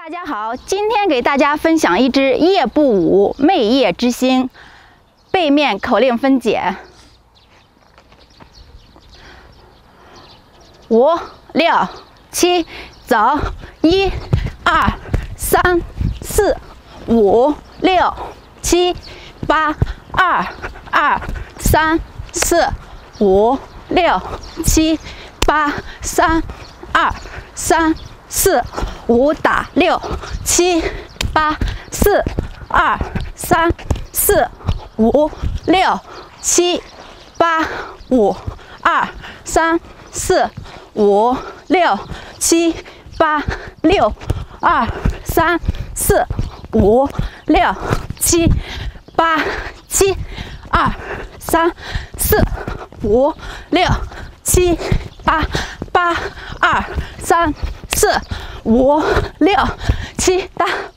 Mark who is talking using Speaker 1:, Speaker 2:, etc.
Speaker 1: 大家好，今天给大家分享一支夜步舞《媚夜之星》背面口令分解：5、6、7，走！1、2、3、4、5、6、7、8、2、3、4、5、6、7、8、3、3、4、5打6、7、8、4、3、4、5、6、7、8、5、3、4、5、6、7、8、6、3、4、5、6、7、8、7、3、4、5、6、7、8、3、4、5、6、7、8。